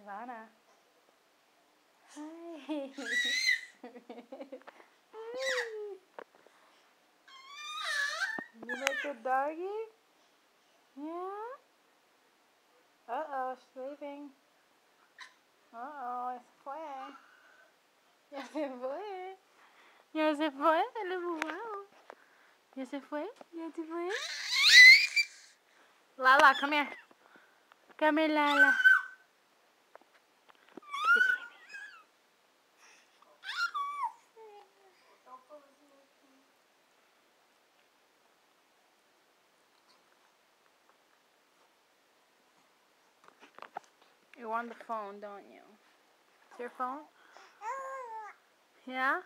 Lana. Hi. You like the doggy? Yeah? Uh-oh, sleeping. Uh-oh, se fue. Ya se fue. Ya se fue, el empujado. Ya se fue, ya se fue. Lala, come here. Come here, Lala. The baby. You want the phone, don't you? It's your phone? Yeah?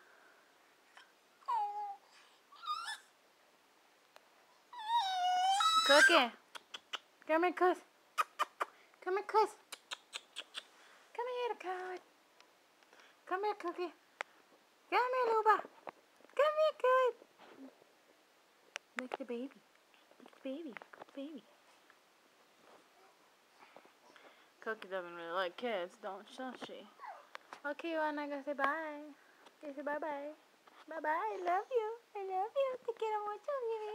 Cookie. Come here, Cuss. Come here, Cuss. Come here, coward. Come here, Cookie. Come here, Luba. Come here, good. Lick the baby. Lick the baby. Good baby. Cookie doesn't really like kids, don't she? Okay, you wanna go say bye? Okay, say bye-bye. Bye-bye. I love you. I love you. Te quiero mucho, baby.